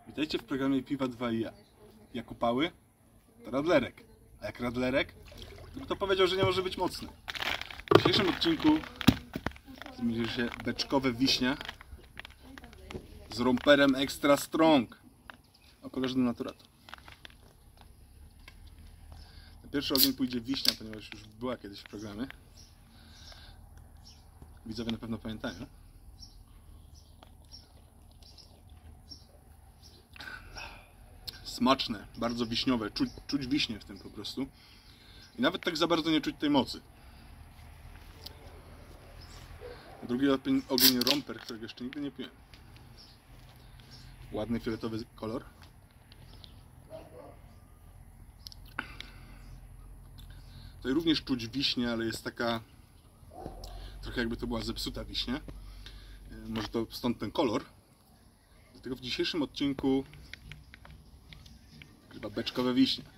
Witajcie w programie Piwa 2 i ja. Jak upały, to radlerek. A jak radlerek, to powiedział, że nie może być mocny. W dzisiejszym odcinku zmierzy się beczkowe wiśnia z romperem extra strong o kolorze Naturato. Na pierwszy ogień pójdzie wiśnia, ponieważ już była kiedyś w programie. Widzowie na pewno pamiętają. Smaczne, bardzo wiśniowe, czuć wiśnie w tym po prostu. I nawet tak za bardzo nie czuć tej mocy. Drugi ogień romper, którego jeszcze nigdy nie piłem. Ładny fioletowy kolor. Tutaj również czuć wiśnię, ale jest taka trochę jakby to była zepsuta wiśnia. Może to stąd ten kolor. Dlatego w dzisiejszym odcinku chyba beczkowe wiśnie.